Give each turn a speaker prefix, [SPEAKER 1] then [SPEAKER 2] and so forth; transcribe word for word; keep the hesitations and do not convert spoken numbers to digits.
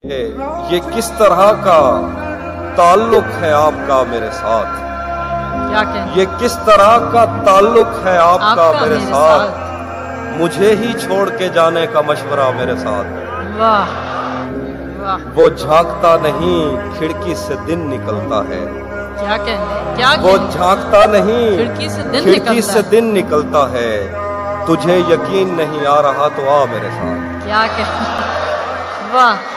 [SPEAKER 1] ये किस तरह का ताल्लुक है आपका मेरे साथ?
[SPEAKER 2] क्या कहें?
[SPEAKER 1] ये किस तरह का ताल्लुक है आपका,
[SPEAKER 2] आपका
[SPEAKER 1] मेरे,
[SPEAKER 2] मेरे
[SPEAKER 1] साथ?
[SPEAKER 2] साथ
[SPEAKER 1] मुझे ही छोड़ के जाने का मशवरा मेरे साथ।
[SPEAKER 2] वाह वाह,
[SPEAKER 1] वो झांकता नहीं खिड़की से दिन निकलता है।
[SPEAKER 2] क्या कहें? क्या
[SPEAKER 1] वो
[SPEAKER 2] कहें?
[SPEAKER 1] झांकता नहीं
[SPEAKER 2] खिड़की से दिन
[SPEAKER 1] खिड़की
[SPEAKER 2] निकलता
[SPEAKER 1] से
[SPEAKER 2] है।
[SPEAKER 1] दिन निकलता है। तुझे यकीन नहीं आ रहा तो आ मेरे साथ।
[SPEAKER 2] क्या कहें? वाह।